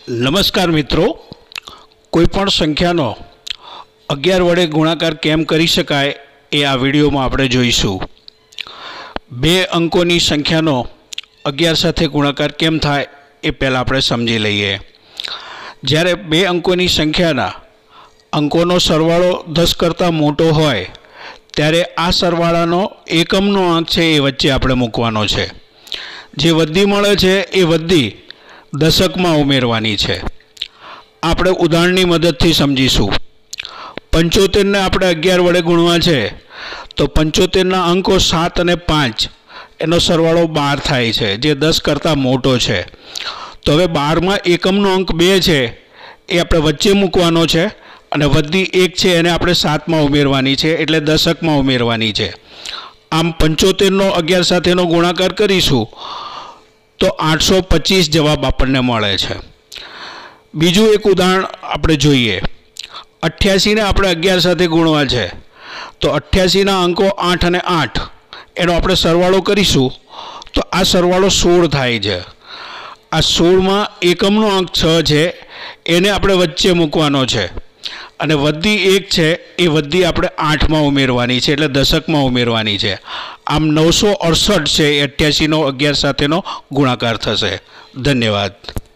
नमस्कार मित्रों, कोईपण संख्यानो 11 वडे गुणाकार केम करी शकाय ए आ विडियो में आपणे जोईशुं। बे अंकोनी संख्यानो 11 साथे गुणाकार केम थाय ए पहेला आपणे समजी लईए। ज्यारे बे अंकोनी संख्याना अंकोनो सरवाळो 10 करता मोटो होय त्यारे आ सरवाळानो एकमनो अंक छे ए वच्चे आपणे मूकवानो छे। जे वड्डी मळे छे ए वड्डी दशक में उमेरवानी है। आपणे उदाहरणनी मददथी समजीशुं। 75 ने आपणे 11 वडे गुणवा है तो 75 ना अंको 7 और 5 एनो सरवाळो 12 थाय छे, जे 10 करता मोटो है। तो हवे 12 में एकमनो अंक 2 है ए आपणे वच्चे मूकवानो छे अने वड्डी 1 है एने आपणे 7 में उमेरवानी है, एटले दशक में उमेरवानी है। आम 75 नो 11 साथेनो गुणाकार करीशुं तो 825 जवाब आपने मळे छे। बीजू एक उदाहरण आपणे जोईए। 88 ने आपणे 11 साथे गुणवा छे तो 88 ना अंको 8 और 8 एनो आपणे सरवाळो करीशुं तो आ सरवाळो 16 थाय छे। आ 16 में एकमनो अंक 6 छे एने आपणे वच्चे मूकवानो छे अने वड्डी 1 छे ए वड्डी आपणे 8 में उमेरवानी छे, एटले दशक में उमेरवानी छे। आम 968 छे 88 नो 11 साथेनो गुणाकार थशे। धन्यवाद।